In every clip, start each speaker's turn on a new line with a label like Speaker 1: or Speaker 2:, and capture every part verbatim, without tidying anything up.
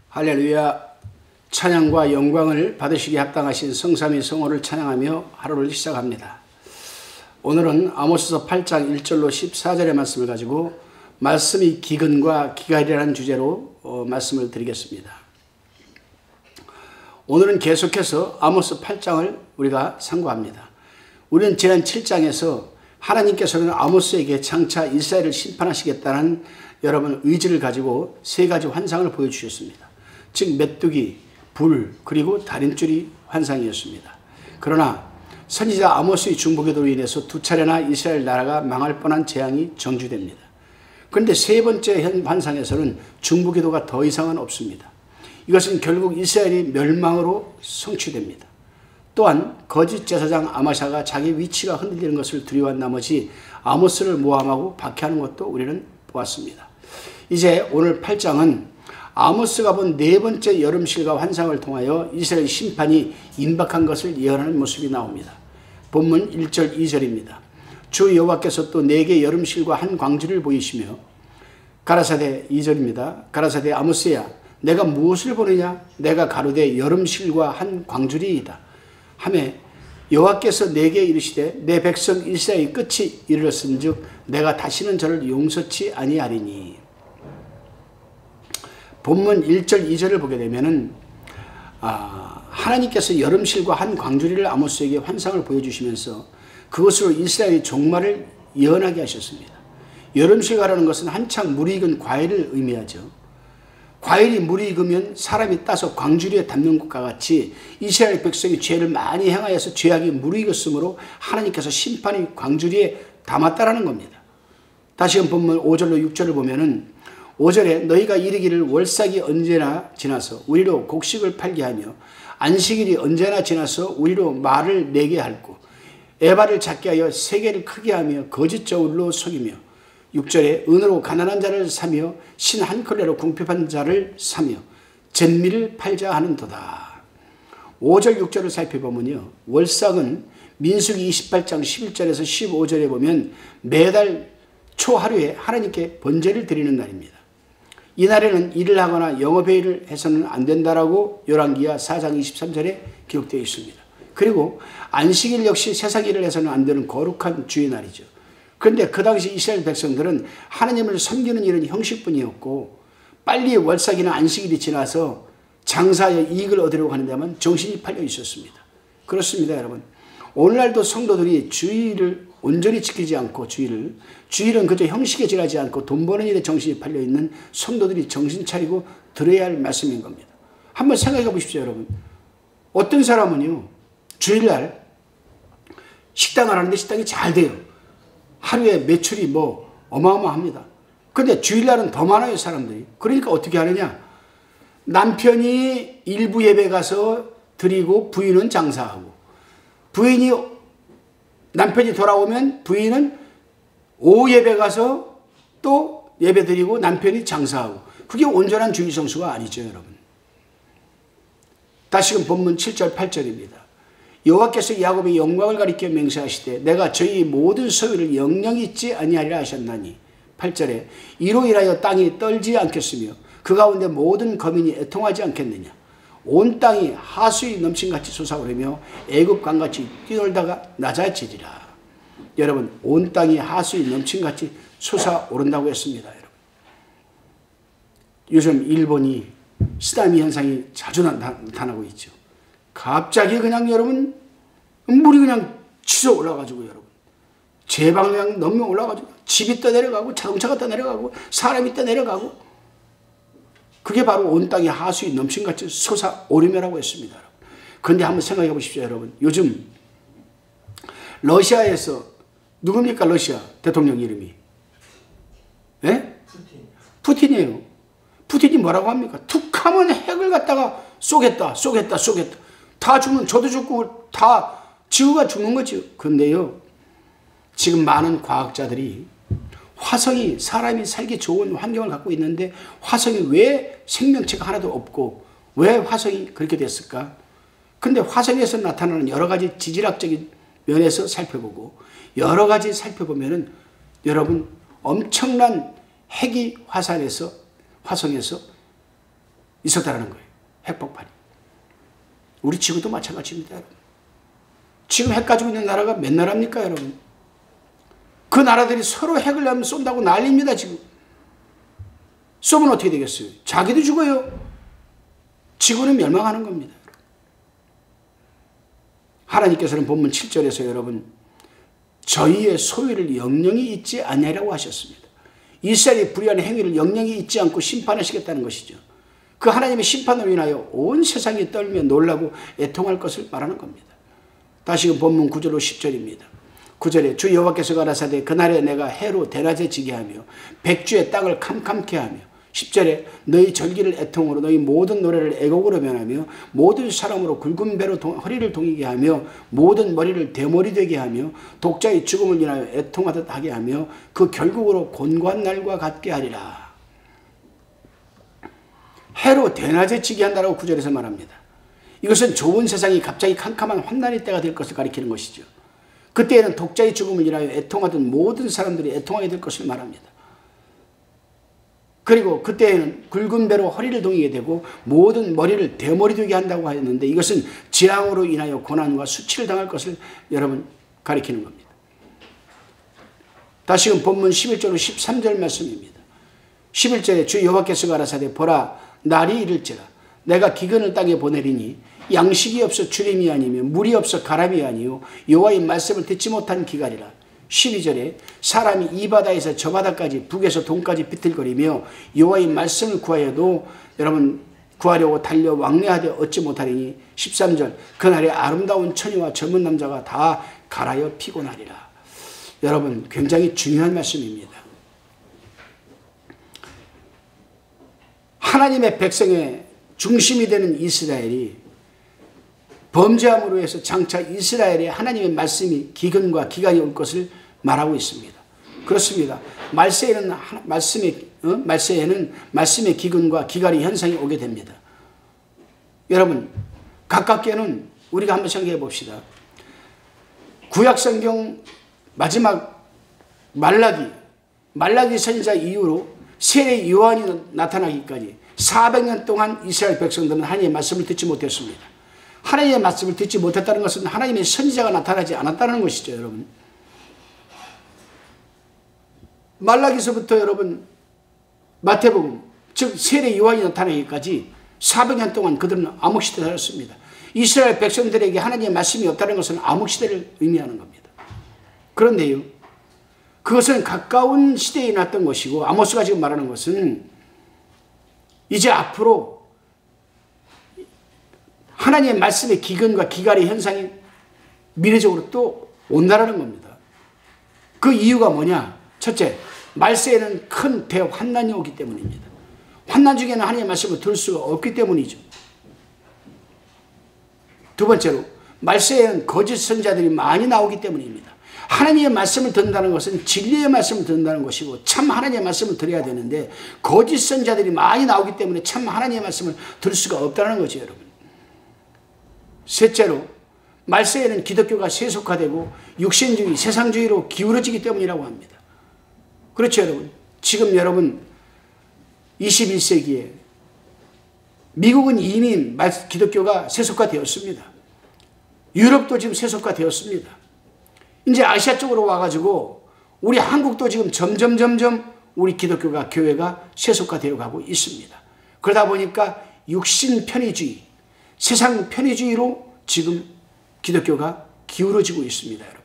Speaker 1: 할렐루야. 찬양과 영광을 받으시기에 합당하신 성삼위 성호를 찬양하며 하루를 시작합니다. 오늘은 아모스서 팔 장 일 절로 십사 절의 말씀을 가지고 말씀이 기근과 기갈이라는 주제로 어, 말씀을 드리겠습니다. 오늘은 계속해서 아모스 팔 장을 우리가 상고합니다. 우리는 지난 칠 장에서 하나님께서는 아모스에게 장차 이스라엘을 심판하시겠다는 여러분 의지를 가지고 세 가지 환상을 보여주셨습니다. 즉 메뚜기, 불, 그리고 달인줄이 환상이었습니다. 그러나 선지자 아모스의 중보기도로 인해서 두 차례나 이스라엘 나라가 망할 뻔한 재앙이 정주됩니다. 그런데 세 번째 환상에서는 중보기도가 더 이상은 없습니다. 이것은 결국 이스라엘이 멸망으로 성취됩니다. 또한 거짓 제사장 아마샤가 자기 위치가 흔들리는 것을 두려워한 나머지 아모스를 모함하고 박해하는 것도 우리는 보았습니다. 이제 오늘 팔 장은 아모스가 본 네 번째 여름실과 환상을 통하여 이스라엘 심판이 임박한 것을 예언하는 모습이 나옵니다. 본문 일 절 이 절입니다. 주 여호와께서 또 네개 여름실과 한 광주를 보이시며 가라사대 이 절입니다. 가라사대 아모스야 내가 무엇을 보느냐? 내가 가로되 여름실과 한 광주리이다. 하매 여호와께서 내게 이르시되 내 백성 이스라엘의 끝이 이르렀은즉 내가 다시는 저를 용서치 아니하리니. 본문 일 절 이 절을 보게 되면은 아, 하나님께서 여름실과 한 광주리를 아모스에게 환상을 보여주시면서 그것으로 이스라엘의 종말을 예언하게 하셨습니다. 여름실과라는 것은 한창 물이 익은 과일을 의미하죠. 과일이 물이 익으면 사람이 따서 광주리에 담는 것과 같이 이스라엘 백성이 죄를 많이 행하여서 죄악이 무르익었으므로 하나님께서 심판이 광주리에 담았다라는 겁니다. 다시금 본문 오 절로 육 절을 보면은 오 절에 너희가 이르기를 월삭이 언제나 지나서 우리로 곡식을 팔게 하며 안식일이 언제나 지나서 우리로 말을 내게 할고 에바를 작게 하여 세계를 크게 하며 거짓 저울로 속이며 육 절에 은으로 가난한 자를 사며 신 한 컬레로 궁핍한 자를 사며 잿미를 팔자 하는도다. 오 절 육 절을 살펴보면요, 월삭은 민수기 이십팔 장 십일 절에서 십오 절에 보면 매달 초하루에 하나님께 번제를 드리는 날입니다. 이 날에는 일을 하거나 영업회의를 해서는 안 된다라고 열왕기하 사 장 이십삼 절에 기록되어 있습니다. 그리고 안식일 역시 세상 일을 해서는 안 되는 거룩한 주의 날이죠. 그런데 그 당시 이스라엘 백성들은 하나님을 섬기는 일은 형식뿐이었고 빨리 월삭이나 안식일이 지나서 장사의 이익을 얻으려고 하는 데만 정신이 팔려 있었습니다. 그렇습니다, 여러분. 오늘날도 성도들이 주의를 온전히 지키지 않고 주의를 주일은 그저 형식에 지나지 않고 돈 버는 일에 정신이 팔려 있는 성도들이 정신 차리고 들어야 할 말씀인 겁니다. 한번 생각해 보십시오, 여러분. 어떤 사람은요 주일날 식당을 하는데 식당이 잘 돼요. 하루에 매출이 뭐 어마어마합니다. 그런데 주일날은 더 많아요, 사람들이. 그러니까 어떻게 하느냐? 남편이 일부 예배 가서 드리고 부인은 장사하고, 부인이 남편이 돌아오면 부인은 오후 예배 가서 또 예배 드리고 남편이 장사하고, 그게 온전한 주일 성수가 아니죠, 여러분. 다시금 본문 칠 절 팔 절입니다. 여호와께서 야곱의 영광을 가리켜 맹세하시되 내가 저희 모든 소유를 영영히 잊지 아니하리라 하셨나니. 팔 절에 이로 인하여 땅이 떨지 않겠으며 그 가운데 모든 거민이 애통하지 않겠느냐. 온 땅이 하수이 넘친같이 솟아오르며 애굽 강같이 뛰놀다가 낮아지리라. 여러분, 온 땅이 하수이 넘친같이 솟아오른다고 했습니다. 여러분, 요즘 일본이 쓰나미 현상이 자주 나타나고 있죠. 갑자기 그냥 여러분 물이 그냥 치솟아 올라가지고 여러분 제방 그냥 넘어 올라가지고 집이 떠내려가고 자동차가 떠내려가고 사람이 떠내려가고, 그게 바로 온 땅이 하수이 넘친같이 솟아오르며라고 했습니다. 그런데 한번 생각해 보십시오, 여러분. 요즘 러시아에서 누굽니까? 러시아 대통령 이름이 예? 푸틴. 푸틴이에요. 푸틴이 뭐라고 합니까? 툭하면 핵을 갖다가 쏘겠다 쏘겠다 쏘겠다. 다 죽는, 저도 죽고 다 지구가 죽는 거죠. 그런데요, 지금 많은 과학자들이 화성이 사람이 살기 좋은 환경을 갖고 있는데 화성이 왜 생명체가 하나도 없고 왜 화성이 그렇게 됐을까? 근데 화성에서 나타나는 여러 가지 지질학적인 면에서 살펴보고 여러 가지 살펴보면은 여러분 엄청난 핵이 화산에서 화성에서 있었다는 거예요. 핵폭발이. 우리 지구도 마찬가지입니다, 여러분. 지금 핵 가지고 있는 나라가 몇 나라입니까, 여러분? 그 나라들이 서로 핵을 하면 쏜다고 난립니다, 지금. 쏘면 어떻게 되겠어요? 자기도 죽어요. 지구는 멸망하는 겁니다. 하나님께서는 본문 칠 절에서 여러분, 저희의 소유를 영영이 잊지 아니하라고 하셨습니다. 이스라엘이 불의한 행위를 영영이 잊지 않고 심판하시겠다는 것이죠. 그 하나님의 심판으로 인하여 온 세상이 떨며 놀라고 애통할 것을 말하는 겁니다. 다시금 본문 구 절로 십 절입니다. 구 절에 주 여호와께서 가라사대 그날에 내가 해로 대낮에 지게 하며 백주의 땅을 캄캄케 하며 십 절에 너희 절기를 애통으로 너희 모든 노래를 애곡으로 변하며 모든 사람으로 굵은 배로 동, 허리를 동이게 하며 모든 머리를 대머리 되게 하며 독자의 죽음을 인하여 애통하듯 하게 하며 그 결국으로 곤고한 날과 같게 하리라. 해로 대낮에 지게 한다라고 구 절에서 말합니다. 이것은 좋은 세상이 갑자기 캄캄한 환난의 때가 될 것을 가리키는 것이죠. 그때에는 독자의 죽음을 인하여 애통하던 모든 사람들이 애통하게 될 것을 말합니다. 그리고 그때에는 굵은 배로 허리를 동이게 되고 모든 머리를 대머리 되게 한다고 하였는데 이것은 재앙으로 인하여 고난과 수치를 당할 것을 여러분 가리키는 겁니다. 다시금 본문 십일 절로 십삼 절 말씀입니다. 십일 절에 주 여호와께서 가라사대 보라 날이 이를지라 내가 기근을 땅에 보내리니 양식이 없어 주림이 아니며 물이 없어 가람이 아니요 여호와의 말씀을 듣지 못한 기갈이라. 십이 절에 사람이 이 바다에서 저 바다까지 북에서 동까지 비틀거리며 여호와의 말씀을 구하여도 여러분 구하려고 달려 왕래하되 얻지 못하리니 십삼 절 그날에 아름다운 처녀와 젊은 남자가 다 갈아여 피곤하리라. 여러분 굉장히 중요한 말씀입니다. 하나님의 백성의 중심이 되는 이스라엘이 범죄함으로 해서 장차 이스라엘에 하나님의 말씀이 기근과 기간이 올 것을 말하고 있습니다. 그렇습니다. 말세에는 말씀의 어? 말세에는 말씀의 기근과 기갈의 현상이 오게 됩니다. 여러분 가깝게는 우리가 한번 생각해 봅시다. 구약성경 마지막 말라기 말라기 선지자 이후로 세례 요한이 나타나기까지 사백 년 동안 이스라엘 백성들은 하나님의 말씀을 듣지 못했습니다. 하나님의 말씀을 듣지 못했다는 것은 하나님의 선지자가 나타나지 않았다는 것이죠, 여러분. 말라기서부터 여러분 마태복음 즉 세례 요한이 나타나기까지 사백 년 동안 그들은 암흑시대에 살았습니다. 이스라엘 백성들에게 하나님의 말씀이 없다는 것은 암흑시대를 의미하는 겁니다. 그런데요 그것은 가까운 시대에 났던 것이고 아모스가 지금 말하는 것은 이제 앞으로 하나님의 말씀의 기근과 기갈의 현상이 미래적으로 또 온다라는 겁니다. 그 이유가 뭐냐? 첫째, 말세에는 큰 대환난이 오기 때문입니다. 환난 중에는 하나님의 말씀을 들을 수가 없기 때문이죠. 두 번째로, 말세에는 거짓 선지자들이 많이 나오기 때문입니다. 하나님의 말씀을 듣는다는 것은 진리의 말씀을 듣는다는 것이고 참 하나님의 말씀을 들어야 되는데 거짓 선지자들이 많이 나오기 때문에 참 하나님의 말씀을 들을 수가 없다는 거죠, 여러분. 셋째로 말세에는 기독교가 세속화되고 육신주의, 세상주의로 기울어지기 때문이라고 합니다. 그렇죠, 여러분. 지금 여러분 이십일 세기에 미국은 이미 기독교가 세속화되었습니다. 유럽도 지금 세속화되었습니다. 이제 아시아 쪽으로 와가지고 우리 한국도 지금 점점 점점 우리 기독교가 교회가 세속화되어 가고 있습니다. 그러다 보니까 육신 편의주의, 세상 편의주의로 지금 기독교가 기울어지고 있습니다, 여러분.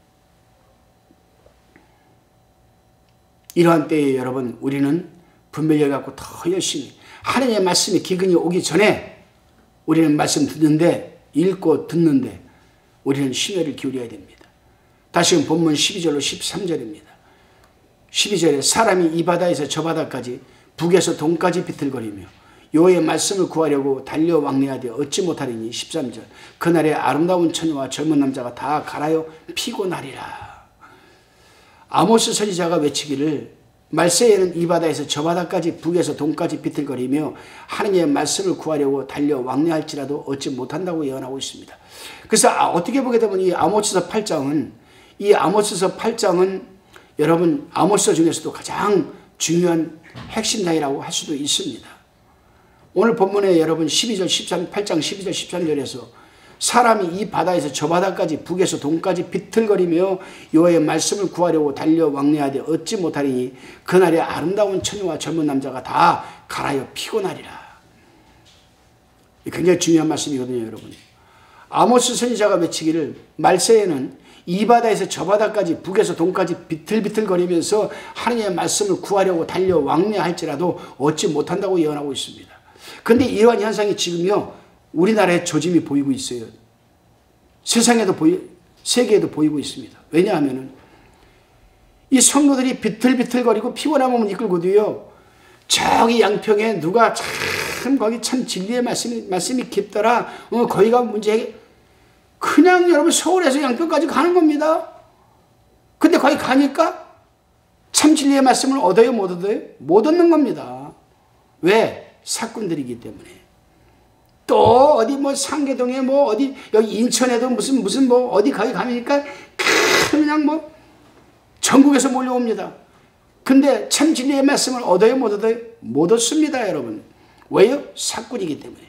Speaker 1: 이러한 때에 여러분 우리는 분별력 갖고 더 열심히 하나님의 말씀의 기근이 오기 전에 우리는 말씀 듣는데 읽고 듣는데 우리는 심혈을 기울여야 됩니다. 다시금 본문 십이 절로 십삼 절입니다. 십이 절에 사람이 이 바다에서 저 바다까지 북에서 동까지 비틀거리며 여호와의 말씀을 구하려고 달려 왕래하되 얻지 못하리니 십삼 절 그날에 아름다운 처녀와 젊은 남자가 다 갈아여 피곤하리라. 아모스 선지자가 외치기를 말세에는 이 바다에서 저 바다까지 북에서 동까지 비틀거리며 하나님의 말씀을 구하려고 달려 왕래할지라도 얻지 못한다고 예언하고 있습니다. 그래서 어떻게 보게 되면 이 아모스서 팔 장은 이 아모스서 팔 장은 여러분 아모스서 중에서도 가장 중요한 핵심 장이라고 할 수도 있습니다. 오늘 본문에 여러분 십이 절 십삼, 팔 장 십이 절 십삼 절에서 사람이 이 바다에서 저 바다까지 북에서 동까지 비틀거리며 여호와의 말씀을 구하려고 달려 왕래하되 얻지 못하리니 그날에 아름다운 처녀와 젊은 남자가 다 갈아여 피곤하리라. 굉장히 중요한 말씀이거든요, 여러분. 아모스 선지자가 외치기를 말세에는 이 바다에서 저 바다까지 북에서 동까지 비틀비틀거리면서 하나님의 말씀을 구하려고 달려 왕래할지라도 얻지 못한다고 예언하고 있습니다. 그런데 이러한 현상이 지금요 우리나라의 조짐이 보이고 있어요. 세상에도 보이, 세계에도 보이고 있습니다. 왜냐하면 이 성도들이 비틀비틀거리고 피곤함을 이끌고도요 저기 양평에 누가 참 거기 참 진리의 말씀이, 말씀이 깊더라. 어, 거기가 문제. 그냥 여러분 서울에서 양평까지 가는 겁니다. 근데 거기 가니까 참 진리의 말씀을 얻어요, 못 얻어요? 못 얻는 겁니다. 왜? 사꾼들이기 때문에. 또 어디 뭐 상계동에 뭐 어디 여기 인천에도 무슨 무슨 뭐 어디 거기 가니까 그냥 뭐 전국에서 몰려옵니다. 근데 참 진리의 말씀을 얻어요, 못 얻어요? 못 얻습니다, 여러분. 왜요? 사꾼이기 때문에.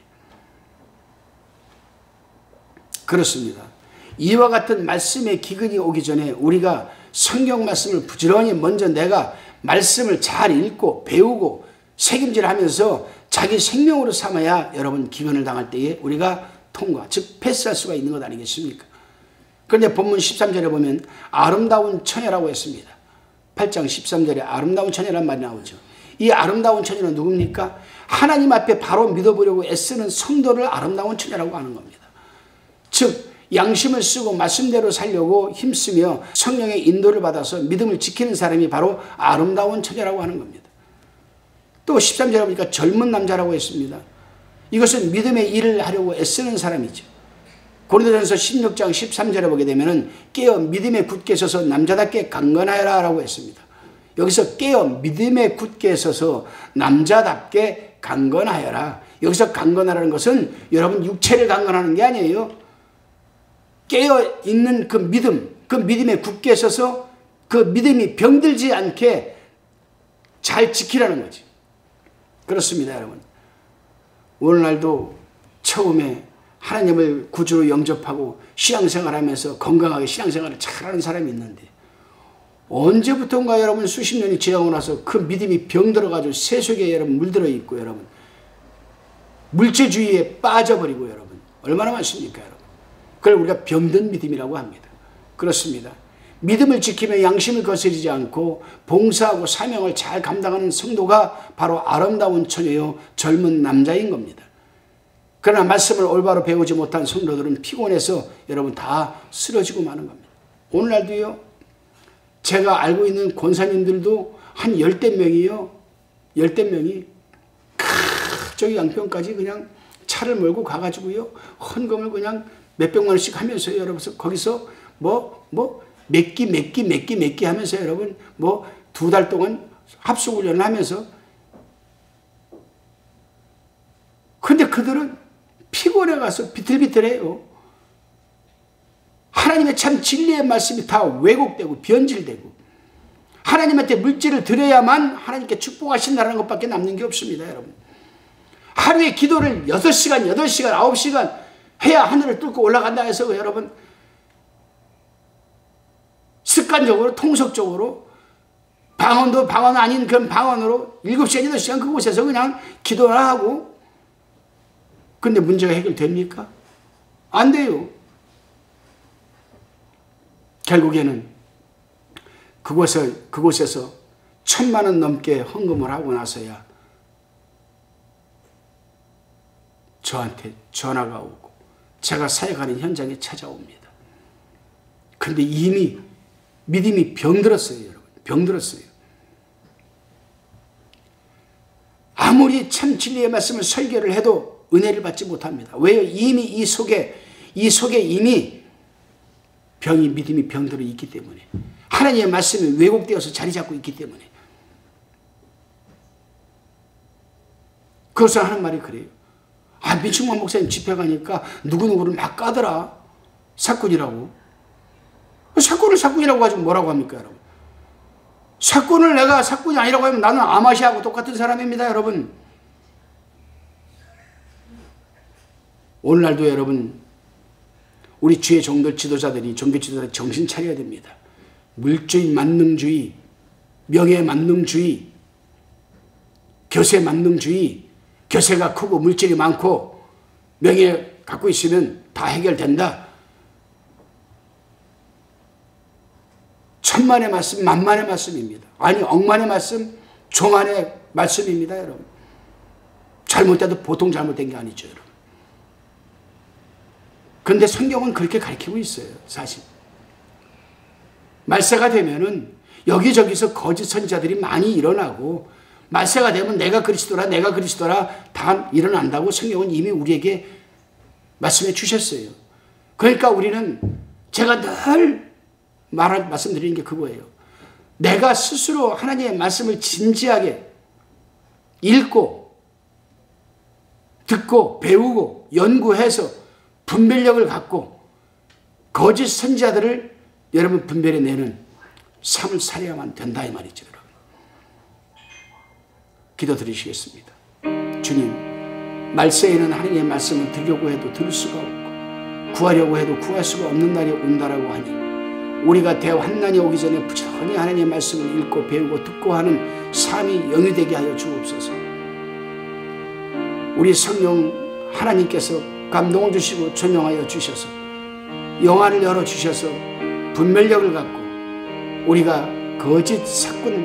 Speaker 1: 그렇습니다. 이와 같은 말씀의 기근이 오기 전에 우리가 성경 말씀을 부지런히 먼저 내가 말씀을 잘 읽고 배우고 책임질하면서 자기 생명으로 삼아야 여러분 기근을 당할 때에 우리가 통과, 즉 패스할 수가 있는 것 아니겠습니까? 그런데 본문 십삼 절에 보면 아름다운 처녀라고 했습니다. 팔 장 십삼 절에 아름다운 처녀란 말이 나오죠. 이 아름다운 처녀는 누굽니까? 하나님 앞에 바로 믿어보려고 애쓰는 성도를 아름다운 처녀라고 하는 겁니다. 즉 양심을 쓰고 말씀대로 살려고 힘쓰며 성령의 인도를 받아서 믿음을 지키는 사람이 바로 아름다운 처녀라고 하는 겁니다. 또 십삼 절에 보니까 젊은 남자라고 했습니다. 이것은 믿음의 일을 하려고 애쓰는 사람이죠. 고린도전서 십육 장 십삼 절에 보게 되면 깨어 믿음에 굳게 서서 남자답게 강건하여라 라고 했습니다. 여기서 깨어 믿음에 굳게 서서 남자답게 강건하여라. 여기서 강건하라는 것은 여러분 육체를 강건하는 게 아니에요. 깨어있는 그 믿음, 그 믿음에 굳게 서서 그 믿음이 병들지 않게 잘 지키라는 거지. 그렇습니다, 여러분. 오늘날도 처음에 하나님을 구주로 영접하고 신앙생활하면서 건강하게 신앙생활을 잘하는 사람이 있는데 언제부턴가 여러분 수십 년이 지나고 나서 그 믿음이 병들어가지고 세속에 여러분 물들어 있고 여러분 물질주의에 빠져버리고 여러분 얼마나 많습니까, 여러분. 그걸 우리가 병든 믿음이라고 합니다. 그렇습니다. 믿음을 지키며 양심을 거스르지 않고 봉사하고 사명을 잘 감당하는 성도가 바로 아름다운 처녀요 젊은 남자인 겁니다. 그러나 말씀을 올바로 배우지 못한 성도들은 피곤해서 여러분 다 쓰러지고 마는 겁니다. 오늘날도요 제가 알고 있는 권사님들도 한 열댓 명이요 열댓 명이 크, 저기 양평까지 그냥 차를 몰고 가가지고요 헌금을 그냥 몇백만 원씩 하면서 여러분 거기서 뭐 뭐 몇 끼 몇 끼 몇 끼 몇 끼 하면서 여러분 뭐 두 달 동안 합숙훈련을 하면서 근데 그들은 피곤해 가서 비틀비틀해요. 하나님의 참 진리의 말씀이 다 왜곡되고 변질되고 하나님한테 물질을 드려야만 하나님께 축복하신다는 것밖에 남는 게 없습니다, 여러분. 하루에 기도를 여섯 시간, 여덟 시간, 아홉 시간 해야 하늘을 뚫고 올라간다 해서 여러분 습관적으로 통속적으로 방언도 방언 아닌 그런 방언으로 일곱 시간, 여덟 시간 그곳에서 그냥 기도를 하고 근데 문제가 해결됩니까? 안 돼요. 결국에는 그곳에, 그곳에서 천만 원 넘게 헌금을 하고 나서야 저한테 전화가 오고 제가 사역하는 현장에 찾아옵니다. 근데 이미 믿음이 병들었어요, 여러분. 병들었어요. 아무리 참 진리의 말씀을 설교를 해도 은혜를 받지 못합니다. 왜요? 이미 이 속에, 이 속에 이미 병이, 믿음이 병들어 있기 때문에. 하나님의 말씀이 왜곡되어서 자리 잡고 있기 때문에. 그래서 하는 말이 그래요. 아, 민충만 목사님 집회 가니까 누구누구를 막 까더라. 사꾼이라고. 사꾼을 사꾼이라고 가지고 뭐라고 합니까, 여러분? 사꾼을 내가 사꾼이 아니라고 하면 나는 아마시아하고 똑같은 사람입니다, 여러분. 오늘날도 여러분 우리 주의 종들 지도자들이 종교 지도자들이 정신 차려야 됩니다. 물주의 만능주의, 명예 만능주의, 교세 만능주의, 교세가 크고 물질이 많고 명예 갖고 있으면 다 해결된다. 천만의 말씀, 만만의 말씀입니다. 아니 억만의 말씀, 조만의 말씀입니다. 여러분. 잘못돼도 보통 잘못된 게 아니죠. 여러분. 그런데 성경은 그렇게 가르치고 있어요. 사실. 말세가 되면은 여기저기서 거짓 선지자들이 많이 일어나고 말세가 되면 내가 그리스도라 내가 그리스도라 다 일어난다고 성경은 이미 우리에게 말씀해 주셨어요. 그러니까 우리는 제가 늘 말, 말씀드리는 게 그거예요. 내가 스스로 하나님의 말씀을 진지하게 읽고 듣고 배우고 연구해서 분별력을 갖고 거짓 선지자들을 여러분 분별해내는 삶을 살아야만 된다 이 말이죠. 여러분. 기도드리시겠습니다. 주님, 말세에는 하나님의 말씀을 들으려고 해도 들을 수가 없고 구하려고 해도 구할 수가 없는 날이 온다라고 하니 우리가 대환난이 오기 전에 부지런히 하나님의 말씀을 읽고 배우고 듣고 하는 삶이 영위되게 하여 주옵소서. 우리 성령 하나님께서 감동을 주시고 조명하여 주셔서 영안을 열어주셔서 분별력을 갖고 우리가 거짓 사꾼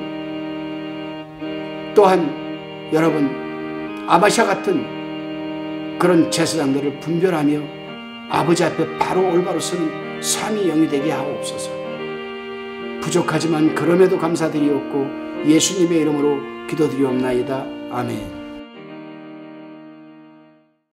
Speaker 1: 또한 여러분 아바샤 같은 그런 제사장들을 분별하며 아버지 앞에 바로 올바로 서는 삶이 영위되게 하옵소서. 부족하지만 그럼에도 감사드리옵고 예수님의 이름으로 기도드리옵나이다. 아멘.